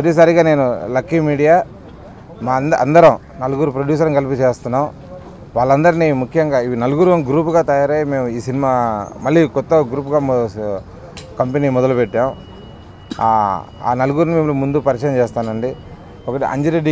మొదటిసారిగా నేను lucky media మా అందరం నలుగురు ప్రొడ్యూసర్ని కలిపి చేస్తున్నాం. వాళ్ళందరినీ ముఖ్యంగా ఇవి నలుగురు గ్రూప్గా తయారై మేము ఈ సినిమా మళ్ళీ కొత్త గ్రూప్గా కంపెనీ మొదలుపెట్టాం. ఆ నలుగురిని మేము ముందు పరిచయం చేస్తానండి. ఒకటి అంజిరెడ్డి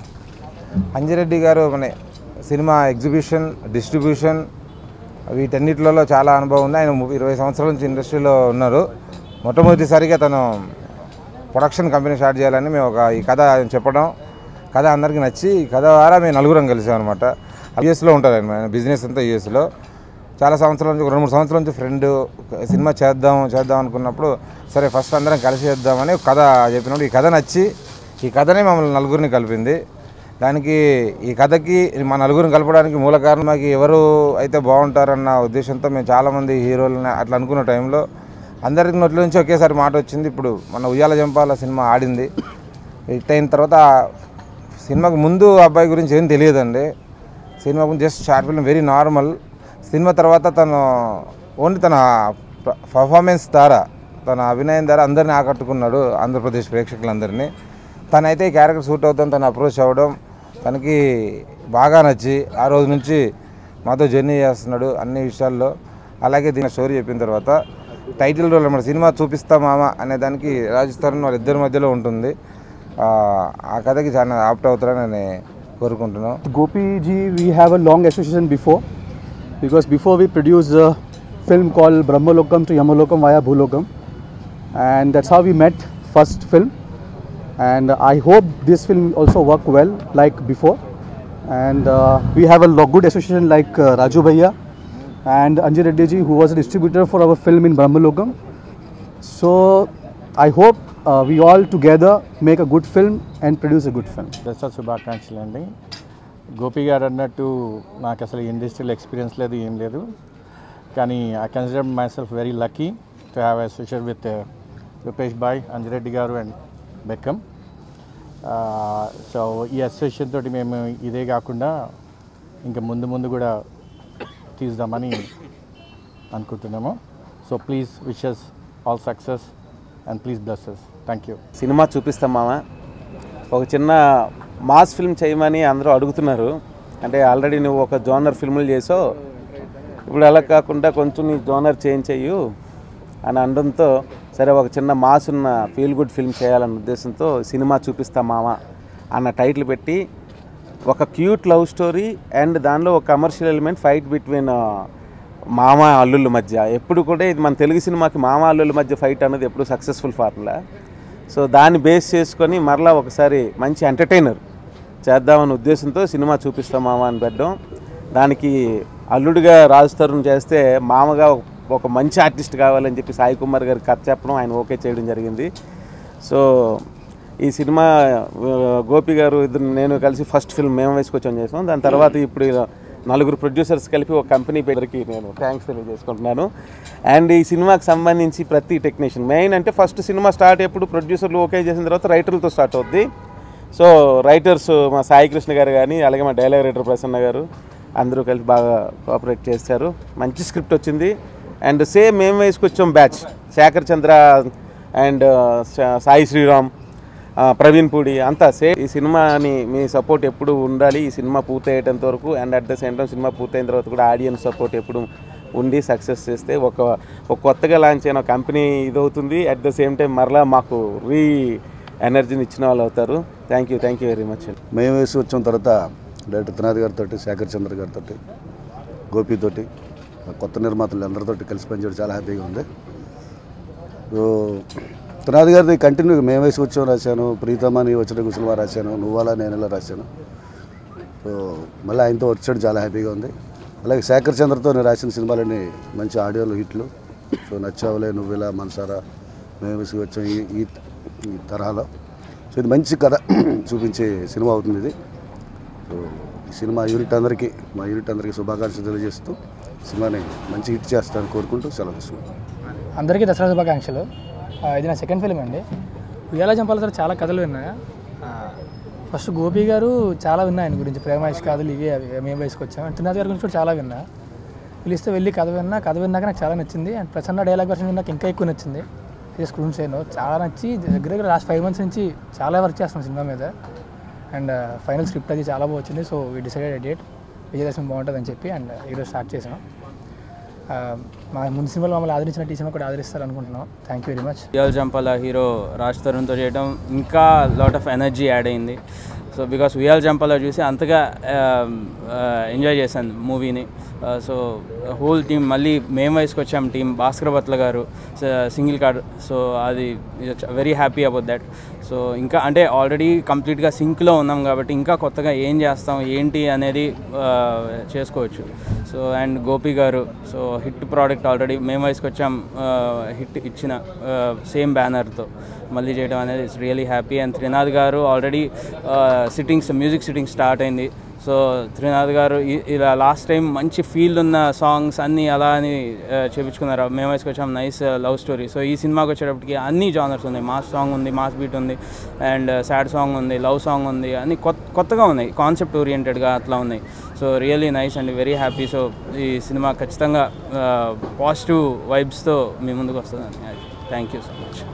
గారు మన సినిమా ఎగ్జిబిషన్, డిస్ట్రిబ్యూషన్ వీటన్నిటిలో చాలా అనుభవం ఉంది. ఆయన 20 సంవత్సరాల నుంచి ఇండస్ట్రీలో ఉన్నారు. మొట్టమొదటిసారిగా తను ప్రొడక్షన్ కంపెనీ స్టార్ట్ చేయాలని మేము ఈ కథ చెప్పడం, కథ అందరికీ నచ్చి ఈ కథ ద్వారా మేము నలుగురం కలిసామన్నమాట. యూఎస్లో ఉంటారు ఆయన, బిజినెస్ అంతా యూఎస్లో. చాలా సంవత్సరాల నుంచి 2-3 సంవత్సరాల నుంచి ఫ్రెండ్ సినిమా చేద్దాం అనుకున్నప్పుడు సరే ఫస్ట్ అందరం కలిసి చేద్దామని కథ చెప్పినప్పుడు ఈ కథ నచ్చి ఈ కథనే మమ్మల్ని నలుగురిని కలిపింది. దానికి ఈ కథకి మా నలుగురిని కలపడానికి మూల కారణం మాకు ఎవరు అయితే బాగుంటారన్న ఉద్దేశంతో మేము చాలామంది హీరోలని అట్లా అనుకున్న టైంలో అందరికి నోట్ల నుంచి ఒకేసారి మాట వచ్చింది. ఇప్పుడు మన ఉయ్యాల జంపాల సినిమా ఆడింది. హిట్ అయిన తర్వాత సినిమాకు ముందు అబ్బాయి గురించి ఏం తెలియదండి. సినిమా గురించి just short film, very normal. Cinema తర్వాత తను ఓన్లీ తన పర్ఫార్మెన్స్ ద్వారా, తన అభినయం ద్వారా అందరినీ ఆకట్టుకున్నాడు, ఆంధ్రప్రదేశ్ ప్రేక్షకులందరినీ. తనైతే ఈ క్యారెక్టర్ సూట్ అవుతాం తను అప్రోచ్ అవ్వడం తనకి బాగా నచ్చి ఆ రోజు నుంచి మాతో జర్నీ చేస్తున్నాడు అన్ని విషయాల్లో. అలాగే దీని స్టోరీ చెప్పిన తర్వాత టైటిల్ రోల్ మన సినిమా చూపిస్తా మామ అనే దానికి రాజస్థాన్ వాళ్ళిద్దరి మధ్యలో ఉంటుంది. ఆ కథకి చాలా ఆప్ట్ అవుతారని నేను కోరుకుంటున్నాను. Gopi ji, we have a long association because before we produced a film called Brahmalokam to Yamalokam via Bhulokam, and that's how we met first film. And I hope this film also work well like before. And we have a good association like Raju Bhaiya and Anji Reddy ji, who was a distributor for our film in Brahmalokam. So I hope we all together make a good film and produce a good film. Dasara శుభాకాంక్షలు అండి. గోపి గారు అన్నట్టు నాకు అసలు industrial experience లేదు, ఏం లేదు. కానీ I consider myself very lucky to have associate with Rupesh బాయ్, అంజిరెడ్డి గారు అండ్ బెక్కమ్. సో ఈ అసోసియేషన్ తోటి మేము ఇదే కాకుండా ఇంకా ముందు కూడా తీద్దామని అనుకుంటున్నాము. So please wishes all success and please bless us. Thank you. Cinema చూపిస్తాం మామ. ఒక చిన్న మాస్ ఫిల్మ్ చేయమని అందరూ అడుగుతున్నారు. అంటే ఆల్రెడీ నువ్వు ఒక జోనర్ ఫిల్ములు చేసావు, ఇప్పుడు అలా కాకుండా కొంచెం నీ జోనర్ చేంజ్ చెయ్యు అని అనడంతో సరే ఒక చిన్న మాస్ ఉన్న ఫీల్ గుడ్ ఫిల్మ్ చేయాలన్న ఉద్దేశంతో సినిమా చూపిస్తా మామ అన్న టైటిల్ పెట్టి ఒక క్యూట్ లవ్ స్టోరీ అండ్ దానిలో ఒక కమర్షియల్ ఎలిమెంట్, ఫైట్ బిట్వీన్ మామ అల్లుళ్ళ మధ్య. ఎప్పుడు కూడా ఇది మన తెలుగు సినిమాకి మామ అల్లుళ్ళ మధ్య ఫైట్ అన్నది ఎప్పుడు సక్సెస్ఫుల్ ఫార్ములా. సో దాన్ని బేస్ చేసుకొని మరలా ఒకసారి మంచి ఎంటర్టైనర్ చేద్దామన్న ఉద్దేశంతో సినిమా చూపిస్తాం మామ అని పెట్టడం. దానికి అల్లుడిగా రాజ్ తరుణ్ చేస్తే మామగా ఒక మంచి ఆర్టిస్ట్ కావాలని చెప్పి సాయి కుమార్ గారికి కథ చెప్పడం, ఆయన ఓకే చేయడం జరిగింది. సో ఈ సినిమా గోపి గారు నేను కలిసి ఫస్ట్ ఫిల్మ్ మేము వేసుకొచ్చాం చేసాం. దాని తర్వాత ఇప్పుడు నలుగురు ప్రొడ్యూసర్స్ కలిపి ఒక కంపెనీ పేరుకి నేను థ్యాంక్స్ తెలియజేసుకుంటున్నాను. అండ్ ఈ సినిమాకి సంబంధించి ప్రతి టెక్నీషియన్ మెయిన్ అంటే ఫస్ట్ సినిమా స్టార్ట్ ఎప్పుడు ప్రొడ్యూసర్లు ఓకే చేసిన తర్వాత రైటర్లతో స్టార్ట్ అవుద్ది. సో రైటర్స్ మా సాయి కృష్ణ గారు కానీ అలాగే మా డైలాగ్ రైటర్ ప్రసన్న గారు అందరూ కలిసి బాగా కోఆపరేట్ చేస్తారు. మంచి స్క్రిప్ట్ వచ్చింది. అండ్ సేమ్ మేము వేసుకొచ్చాం బ్యాచ్, శేఖర్ చంద్ర అండ్ సాయి శ్రీరామ్, ప్రవీణ్ పూడి అంతా సేమ్. ఈ సినిమాని మీ సపోర్ట్ ఎప్పుడు ఉండాలి ఈ సినిమా పూర్తయ్యేంత వరకు. And at the same time cinema పూర్తయిన తర్వాత కూడా ఆడియన్స్ సపోర్ట్ ఎప్పుడు ఉండి సక్సెస్ చేస్తే ఒక కొత్తగా లాంచ్ అయిన కంపెనీ ఇదవుతుంది. అట్ ద సేమ్ టైం మరలా మాకు ఎనర్జీని ఇచ్చిన వాళ్ళు అవుతారు. Thank you very much. మేము వేసి వచ్చిన తర్వాత డైరెక్టర్ త్రినాథ్ గారితో, శేఖర్ చంద్ర గారితో, గోపితోటి, కొత్త నిర్మాతలు అందరితో కలిసి పనిచేయడం చాలా హ్యాపీగా ఉంది. సో త్రినాథ్ గారిది కంటిన్యూగా మేము వేసి వచ్చాం రాశాను, ప్రీతమని వచ్చిన గుసలువా రాశాను, నువ్వాలా నేనెలా రాశాను. సో మళ్ళీ ఆయనతో వచ్చాడు, చాలా హ్యాపీగా ఉంది. అలాగే శేఖర్ చంద్రతో నేను రాసిన సినిమాలన్నీ మంచి ఆడియోలు హిట్లు. సో నచ్చావులే, నువ్విలా, మనసారా, మేము వేసి వచ్చాం ఈ తరహాలో. సో ఇది మంచి కథ చూపించే సినిమా అవుతుంది ఇది. సో ఈ సినిమా మా యూనిట్ అందరికీ శుభాకాంక్షలు తెలియజేస్తూ సినిమాని మంచి హిట్ చేస్తారని కోరుకుంటూ సెలవు తీసుకుంటాం. అందరికీ దసరా శుభాకాంక్షలు. ఇది నా సెకండ్ ఫిల్మ్ అండి. ఉయ్యాల జంపాల సార్ చాలా కథలు విన్నా. ఫస్ట్ గోపి గారు చాలా విన్నా, ఆయన గురించి ప్రేమ ఇష్కాదులు ఇవి అవి మేము వేసుకొచ్చాం. అండ్ త్రినాథ్ గారి గురించి కూడా చాలా విన్నా. పిలిస్తే వెళ్ళి కథ విన్నాక నాకు చాలా నచ్చింది. అండ్ ప్రసన్న డైలాగ్ వర్షన్ విన్నాక ఇంకా ఎక్కువ నచ్చింది. Is couldn't say no. చాలా నచ్చి దగ్గర లాస్ట్ 5 months నుంచి చాలా వర్క్ చేస్తున్నాం సినిమా మీద. అండ్ ఫైనల్ స్క్రిప్ట్ అది చాలా బాగా వచ్చింది. So we decided a date Vijayadashami బాగుంటుందని చెప్పి అండ్ ఈరోజు స్టార్ట్ చేసాం. మా ముందు సినిమాలు మమ్మల్ని ఆదరించిన సినిమా కూడా ఆదరిస్తారు అనుకుంటున్నాం. Thank you very much. Uyyala Jampala hero Raj తరుణ్తో చేయడం ఇంకా లాట్ ఆఫ్ ఎనర్జీ యాడ్ అయింది. సో బికాస్ ఉయ్యాల జంపాల చూసి అంతగా ఎంజాయ్ చేశాను మూవీని. సో హోల్ టీమ్ మళ్ళీ మేము వయసుకు వచ్చాం టీం భాస్కర్ బత్ల గారు సింగిల్ కార్డ్. సో అది very happy about that. So ఇంకా అంటే ఆల్రెడీ కంప్లీట్గా సింక్లో ఉన్నాం కాబట్టి ఇంకా కొత్తగా ఏం చేస్తాం ఏంటి అనేది చేసుకోవచ్చు. సో అండ్ గోపి గారు సో హిట్ ప్రోడక్ట్ ఆల్రెడీ మేము వయసుకు వచ్చాం హిట్ ఇచ్చిన సేమ్ బ్యానర్తో మళ్ళీ చేయడం అనేది it's really happy. And Trinath గారు ఆల్రెడీ మ్యూజిక్ సిట్టింగ్ స్టార్ట్ అయింది. సో త్రినాథ్ గారు ఇలా లాస్ట్ టైం మంచి ఫీల్ ఉన్న సాంగ్స్ అన్నీ అలా అని చేపించుకున్నారు. మేము వేసుకొచ్చాం నైస్ లవ్ స్టోరీ. సో ఈ సినిమాకి వచ్చేటప్పటికి అన్ని జానర్స్ ఉన్నాయి. మాస్ సాంగ్ ఉంది, మాస్ బీట్ ఉంది, అండ్ సాడ్ సాంగ్ ఉంది, లవ్ సాంగ్ ఉంది, అన్ని కొత్తగా ఉన్నాయి, కాన్సెప్ట్ ఓరియంటెడ్గా అట్లా ఉన్నాయి. So really nice and very happy. So ఈ సినిమా ఖచ్చితంగా పాజిటివ్ వైబ్స్తో మీ ముందుకు వస్తుందని. Thank you so much.